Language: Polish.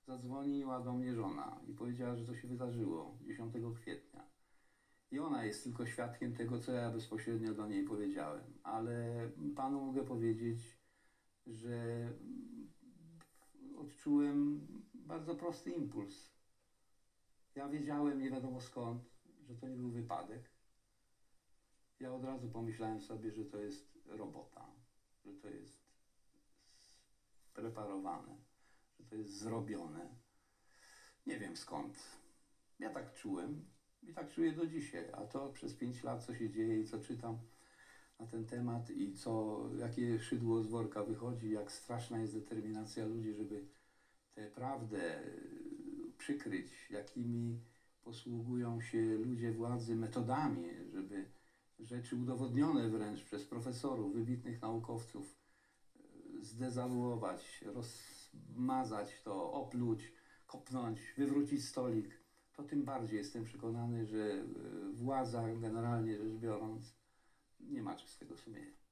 zadzwoniła do mnie żona i powiedziała, że to się wydarzyło 10 kwietnia. I ona jest tylko świadkiem tego, co ja bezpośrednio do niej powiedziałem. Ale panu mogę powiedzieć, że odczułem bardzo prosty impuls. Ja wiedziałem, nie wiadomo skąd, że to nie był wypadek. Ja od razu pomyślałem sobie, że to jest robota, że to jest preparowane, że to jest zrobione. Nie wiem skąd. Ja tak czułem i tak czuję do dzisiaj. A to przez 5 lat, co się dzieje i co czytam na ten temat i jakie szydło z worka wychodzi, jak straszna jest determinacja ludzi, żeby tę prawdę przykryć, jakimi posługują się ludzie władzy metodami, żeby rzeczy udowodnione wręcz przez profesorów, wybitnych naukowców zdezawuować, rozmazać to, opluć, kopnąć, wywrócić stolik, to tym bardziej jestem przekonany, że władza generalnie rzecz biorąc nie ma czystego sumienia.